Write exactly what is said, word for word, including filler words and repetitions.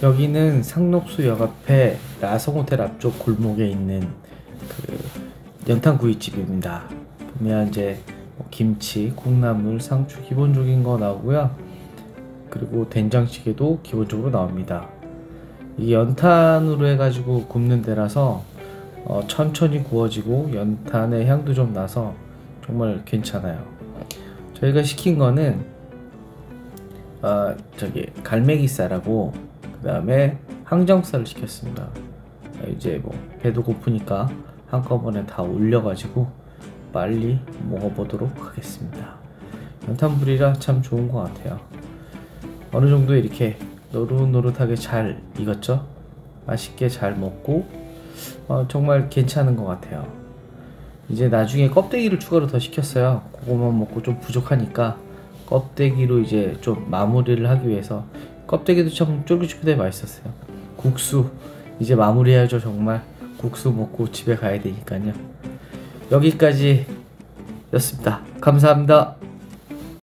여기는 상록수역 앞에 라성호텔 앞쪽 골목에 있는 그 연탄구이집입니다. 보면 이제 뭐 김치, 콩나물, 상추 기본적인 거 나오고요. 그리고 된장찌개도 기본적으로 나옵니다. 이 연탄으로 해가지고 굽는 데라서 어, 천천히 구워지고 연탄의 향도 좀 나서 정말 괜찮아요. 저희가 시킨 거는 어, 저기 갈매기살하고 그 다음에 항정살을 시켰습니다. 이제 뭐 배도 고프니까 한꺼번에 다 올려가지고 빨리 먹어보도록 하겠습니다. 연탄불이라 참 좋은 것 같아요. 어느 정도 이렇게 노릇노릇하게 잘 익었죠? 맛있게 잘 먹고 어, 정말 괜찮은 것 같아요. 이제 나중에 껍데기를 추가로 더 시켰어요. 그거만 먹고 좀 부족하니까 껍데기로 이제 좀 마무리를 하기 위해서. 껍데기도 참 쫄깃쫄깃해 맛있었어요. 국수 이제 마무리해야죠. 정말 국수 먹고 집에 가야 되니까요. 여기까지 였습니다. 감사합니다.